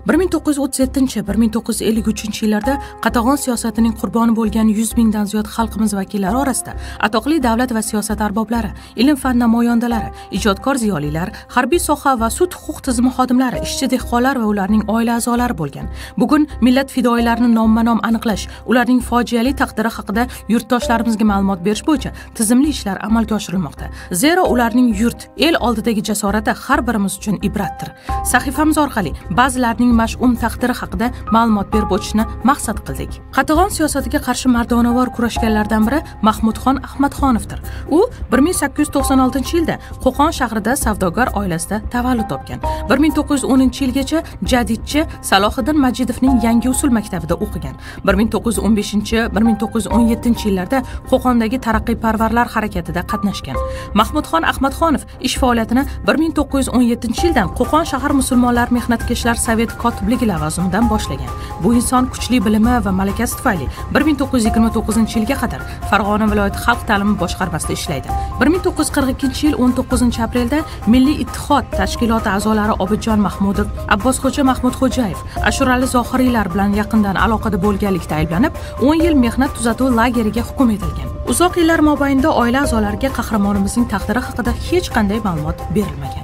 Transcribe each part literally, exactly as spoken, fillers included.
bir ming to'qqiz yuz o'ttiz yettinchi - bir ming to'qqiz yuz ellik uchinchi yillarda qatag'on siyosatining qurboni bo'lgan yuz mingdan ziyod xalqimiz vakillari orasida atoqli davlat va siyosat arboblari, ilm-fan namoyandalari, ijodkor ziyolilar, harbiy soha va sud huquq tizimi xodimlari, ishchi dehqonlar va ularning oila a'zolari bo'lgan. Bugun millat fidoyilarini nomma-nom aniqlash, ularning fojiali taqdiri haqida yurtdoshlarimizga ma'lumot berish bo'yicha tizimli ishlar amalga oshirilmoqda. Zero ularning yurt, el oldidagi jasorati har birimiz uchun ibratdir. Sahifamiz orqali ba'zilarning mash'um taqdiri haqida ma'lumot berib o'tishni maqsad qildik. Qatag'on siyosatiga qarshi mardonavor kurashganlardan biri Mahmudxon Ahmadxonovdir. U bir ming sakkiz yuz to'qson oltinchi yilda Qo'qon shahrida savdogar oilasida tavallud topgan. bir ming to'qqiz yuz o'ninchi yilgacha jadidchi Salohiddin Majidovning Yangi usul maktabida o'qigan. bir ming to'qqiz yuz o'n beshinchi - bir ming to'qqiz yuz o'n yettinchi yillarda Qo'qondagi taraqqiyparvarlar harakatida qatnashgan. Mahmudxon Ahmadxonov ish faoliyatini bir ming to'qqiz yuz o'n yettinchi yildan Qo'qon shahar musulmonlar mehnatkashlar sovet kotibligi lavozimidan boshlagan. Bu inson kuchli bilimi va malakasi tufayli bir ming to'qqiz yuz yigirma to'qqizinchi yilga qadar Farg'ona viloyati xalq ta'limi boshqarmasida ishlaydi. bir ming to'qqiz yuz qirq ikkinchi yil o'n to'qqizinchi aprelda Milliy ittifoq tashkiloti a'zolari Obidjon Mahmudov, Abbosxo'ja Mahmudxo'jayev, Ashurali Zohiriylar bilan yaqindan aloqada bo'lganlikda ayblanib, o'n yil mehnat tuzatuv lageriga hukm etilgan. Uzoq yillar mobaynida oila a'zolariga qahramonimizning taqdiri haqida hech qanday ma'lumot berilmagan.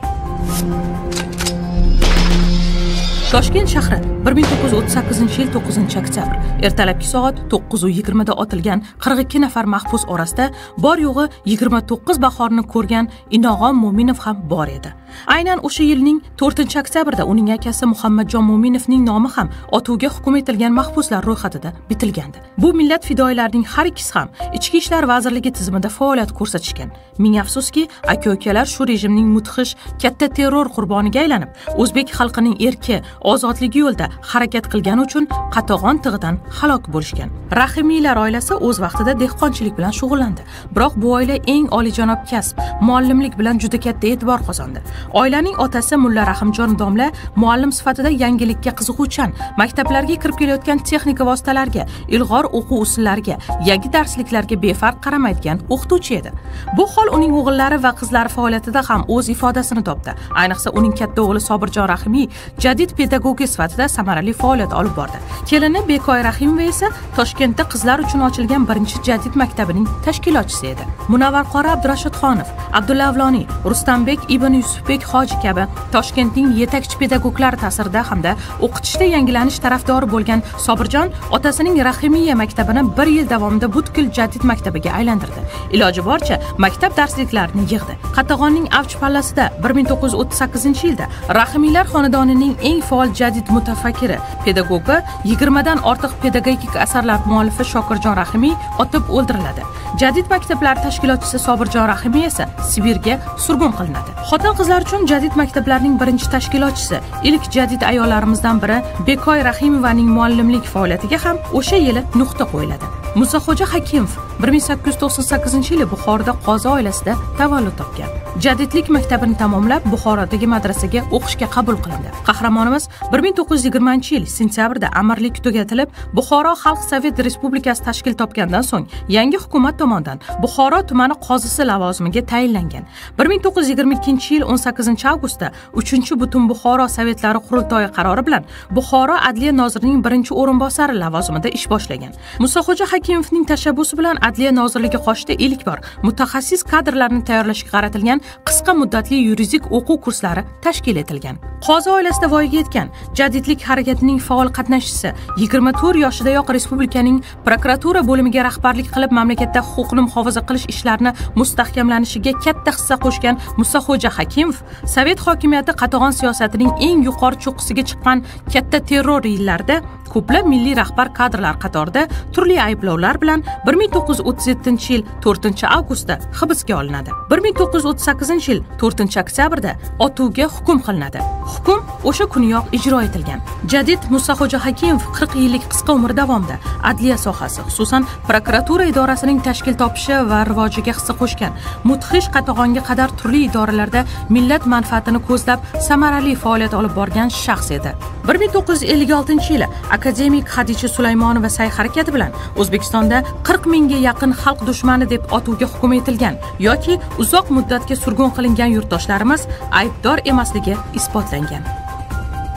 Toshkent shahri bir ming to'qqiz yuz o'ttiz sakkizinchi yil to'qqizinchi oktyabr ertalabki soat to'qqiz yigirma da otilgan qirq ikki nafar mahbus orasida bor yo'g'i yigirma to'qqiz bahorni ko'rgan Inog'on Mo'minov ham bor edi. Aynan o'sha yilning to'rtinchi oktyabrda uning akasi Muhammadjon Mo'minovning nomi ham otuvga hukm etilgan mahbuslar ro'yxatida bitilgandi. Bu millat fidoyilarining har ikkisi ham Ichki ishlar vazirligi tizimida faoliyat ko'rsatishgan. Ming afsuski, aka-ukalar shu rejimning mudhish katta terror qurboniga aylanib, o'zbek xalqining erki, ozodligi yo'lida harakat qilgani uchun Qatag'on tig'idan halok bo'lishgan. Rahimiylar oilasi o'z vaqtida dehqonchilik bilan shug'ullandi. Biroq bu oila eng oliyjanob kasb, muallimlik bilan juda katta e'tibor qozondi. Oilaning otasi Mulla Rahimjon domla muallim sifatida yangilikka qiziquvchan, maktablarga kirib kelayotgan texnika vositalarga, ilg'or o'quv usullariga, yangi darsliklarga befarq qaramaydigan o'qituvchi edi. Bu hol uning o'g'illari va qizlari faoliyatida ham o'z ifodasini topdi. Ayniqsa uning katta o'g'li Sobirjon Rahimiy jadid pedagogi sifatida samarali faoliyat olib bordi. Kelini Bekoy Rahimova esa Toshkentda qizlar uchun ochilgan birinchi jadid maktabining tashkilotchisi edi. Munavvar qori Abdurashidxonov, Abdulla Avloniy, Rustambek ibn Yusufbek hoji kabi Toshkentning yetakchi pedagoglari ta'sirida hamda o'qitishda yangilanish tarafdori bo'lgan Sobirjon otasining Rahimiya maktabini bir yil davomida butkul jadid maktabiga aylantirdi. Iloji boricha maktab darsliklarini yig'di. Qatag'onning avj pallasida bir ming to'qqiz yuz o'ttiz sakkizinchi yilda Rahimiylar xonadonining eng faol jadid mutafakkiri, pedagogi, yigirma dan ortiq pedagogik asarlar muallifi Shokirjon Rahimiy otib o'ldiriladi. Jadid maktablar tashkilotchisi Sobirjon Rahimiy esa Sibirga surgun qilinadi. Xotin-qizlar uchun jadid maktablarning birinchi tashkilotchisi, ilk jadid ayollarimizdan biri Bekoy Rahimovaning muallimlik faoliyatiga ham o'sha yili nuqta qo'yiladi. Musaxo'ja Hakimov bir ming sakkiz yuz to'qson sakkizinchi yili Buxoroda qozi oilasida tavallud topgan. Jadidlik maktabini tamomlab Buxorodagi madrasaga o'qishga qabul qilindi. Qahramonimiz bir ming to'qqiz yuz yigirmanchi yil sentyabrda amirlik tugatilib, Buxoro Xalq Sovet Respublikasi tashkil topgandan so'ng yangi hukumat tomonidan Buxoro tumani qozisi lavozimiga tayinlangan. bir ming to'qqiz yuz yigirma ikkinchi yil o'n sakkizinchi avgustda uchinchi butun Buxoro Sovetlari qurultoyi qarori bilan Buxoro adliya nozirining birinchi o'rinbosari lavozimida ish boshlagan. Musaxo'ja Hakimovning tashabbusi bilan adliya nozirligi qoshida ilk bor mutaxassis kadrlarni tayyorlashga qaratilgan qisqa muddatli yuridik o'quv kurslari tashkil etilgan. Qozi oilasida voyaga yetgan jadidlik harakatining faol qatnashchisi, yigirma to'rt yoshidayoq respublikaning prokuratura bo'limiga rahbarlik qilib, mamlakatda huquqni muhofaza qilish ishlarini mustahkamlanishiga katta hissa qo'shgan Musaxo'ja Hakimov Sovet hokimiyati Qatag'on siyosatining eng yuqori cho'qqisiga chiqqan katta terror yillarida ko'plab milliy rahbar kadrlar qatorida turli ayblovlar bilan bir ming to'qqiz yuz o'ttiz yettinchi yil to'rtinchi avgustda hibsga olinadi. bir ming to'qqiz yuz o'ttiz sakkizinchi yil to'rtinchi oktyabrda otuvga hukm qilinadi. Hukm o'sha kuniyoq ijro etilgan. Jadid Musaxo'ja Hakimov qirq yillik qisqa umr davomida adliya sohasi, xususan prokuratura idorasining tashkil topishi va rivojiga hissa qo'shgan. Mudhish Qatag'onga qadar turli idoralarda millat manfaatini ko'zlab samarali faoliyat olib borgan shaxs edi. bir ming to'qqiz yuz ellik oltinchi yili akademik Xadicha Sulaymonova sa'y-harakati bilan O'zbekistonda qirq mingga yaqin xalq dushmani deb otuvga hukm etilgan yoki uzoq muddatga surgun qilingan yurtdoshlarimiz aybdor emasligi isbotlangan.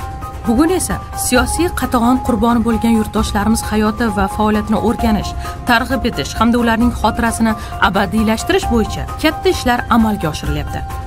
Bugun esa siyosiy qatag'on qurboni bo'lgan yurtdoshlarimiz hayoti va faoliyatini o'rganish, targ'ib etish hamda ularning xotirasini abadiylashtirish bo'yicha katta ishlar amalga oshirilyapti.